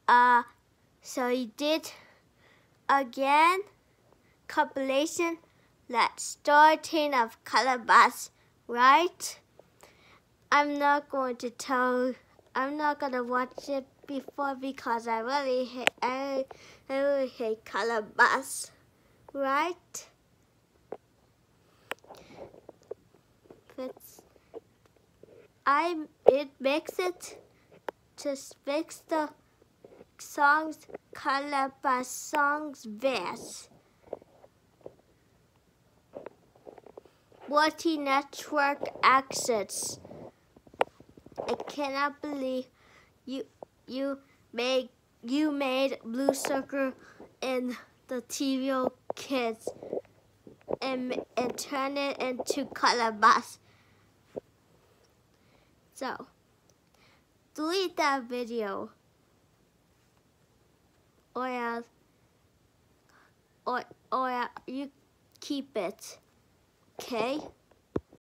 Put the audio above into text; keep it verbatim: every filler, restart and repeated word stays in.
Uh, so you did again compilation that starting of Color Bus, right? I'm not going to tell. I'm not gonna watch it before because I really hate. I, I really hate Color Bus, right? It's, I it makes it just makes the songs Color Bus songs verse. Multi network access. I cannot believe you you made you made Blue Circle in the T V O Kids and and turn it into Color Bus. So delete that video, or else, or or you keep it, okay?